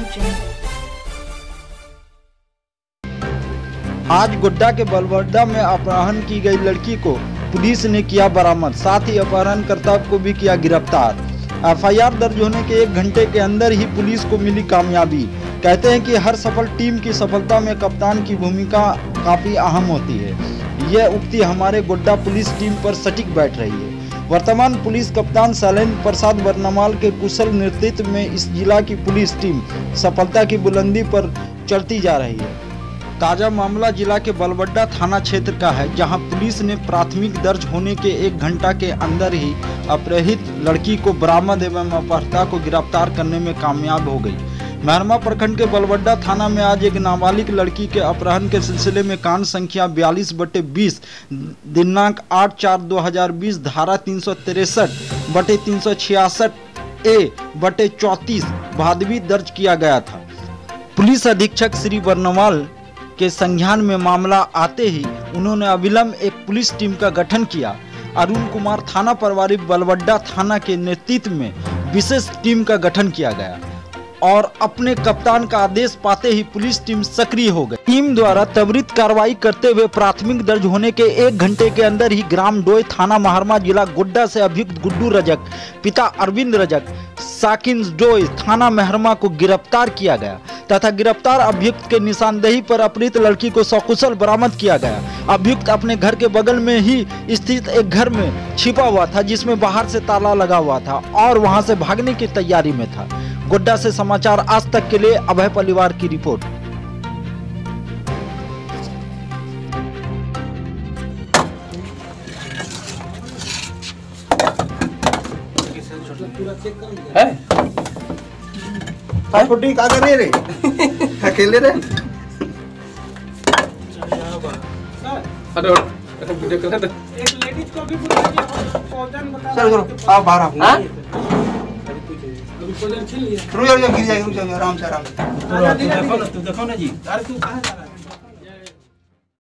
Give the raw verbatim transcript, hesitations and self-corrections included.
आज गोड्डा के बलवड्डा में अपहरण की गई लड़की को पुलिस ने किया बरामद, साथ ही अपहरणकर्ता को भी किया गिरफ्तार। एफ आई आर दर्ज होने के एक घंटे के अंदर ही पुलिस को मिली कामयाबी। कहते हैं कि हर सफल टीम की सफलता में कप्तान की भूमिका काफी अहम होती है। यह उक्ति हमारे गोड्डा पुलिस टीम पर सटीक बैठ रही है। वर्तमान पुलिस कप्तान शैलेंद्र प्रसाद वर्नमाल के कुशल नेतृत्व में इस जिला की पुलिस टीम सफलता की बुलंदी पर चढ़ती जा रही है। ताजा मामला जिला के बलवड्डा थाना क्षेत्र का है, जहां पुलिस ने प्राथमिक दर्ज होने के एक घंटा के अंदर ही अपहृत लड़की को बरामद एवं अपहर्ता को गिरफ्तार करने में कामयाब हो गई। मेहरमा प्रखंड के बलवड्डा थाना में आज एक नाबालिग लड़की के अपहरण के सिलसिले में कांड संख्या बयालीस बटे बीस दिनांक आठ चार दो हजार बीस धारा तीन सौ तिरसठ बटे तीन सौ छियासठ ए बटे चौतीस भादवी दर्ज किया गया था। पुलिस अधीक्षक श्री वर्नमाल के संज्ञान में मामला आते ही उन्होंने अविलंब एक पुलिस टीम का गठन किया। अरुण कुमार थाना प्रभारी बलवड्डा थाना के नेतृत्व में विशेष टीम का गठन किया गया और अपने कप्तान का आदेश पाते ही पुलिस टीम सक्रिय हो गई। टीम द्वारा त्वरित कार्रवाई करते हुए प्राथमिक दर्ज होने के एक घंटे के अंदर ही ग्राम डोय थाना मेहरमा जिला गोड्डा से अभियुक्त गुड्डू रजक पिता अरविंद रजक साकिन डोय थाना मेहरमा को गिरफ्तार किया गया तथा गिरफ्तार अभियुक्त के निशानदेही पर अपहृत लड़की को सकुशल बरामद किया गया। अभियुक्त अपने घर के बगल में ही स्थित एक घर में छिपा हुआ था, जिसमें बाहर से ताला लगा हुआ था और वहां से भागने की तैयारी में था। गोड्डा से समाचार आज तक के लिए अभय परिवार की रिपोर्ट। छोटी क्या कर रहे रे? अकेले रे? अरे वीडियो कर दे। एक लेडीज को भी बुलाइए, फौजन बता। चल करो, आप बाहर आओ। हाँ? अभी फौजन छीन लिया। रुक जाओ, गिर जाएगा, रुक जाओ, आराम से आराम से। देखो ना, तू देखो ना जी। अरे तू कहाँ जा रहा है?